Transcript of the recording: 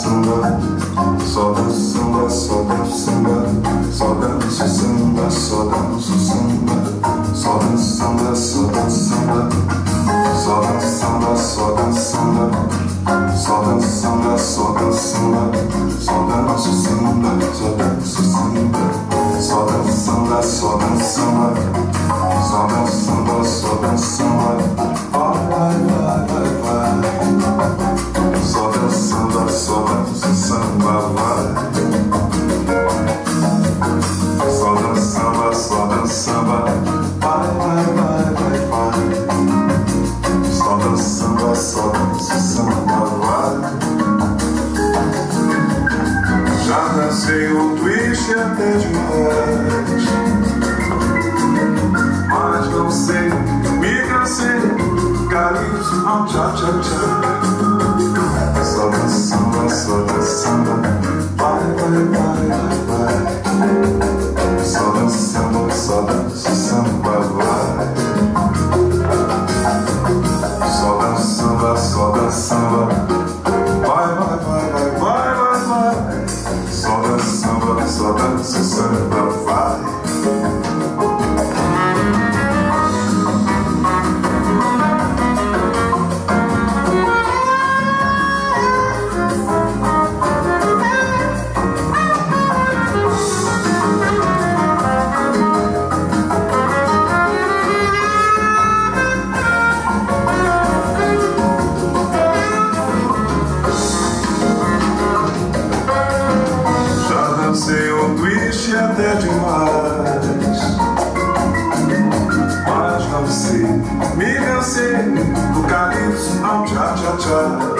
samba, só danço samba, só danço samba, só danço samba, só danço samba, só danço samba, só danço samba, só danço samba, só danço samba, só danço samba, só danço samba, só danço samba, só danço samba, só danço samba, só danço samba, só danço samba, só danço samba. Vai, vai, vai, vai. Só danço samba, só danço samba, vai. Só danço samba, só danço samba, vai, vai, vai, vai, vai. Só danço samba, só danço samba, vai. Já dancei o twist até demais, mas não sei, me cansei. Calypso, ao tchá, tchá, tchá. Só danço samba, só danço samba, vai, vai, vai, vai, vai. Só danço samba, só danço samba, vai. Só danço samba, só danço samba, vai, vai, vai, vai, vai, vai, vai. Só danço samba, só danço samba, vai. Até demais, mas não sei, me cansei do calypso ao tchá, tchá, tchá.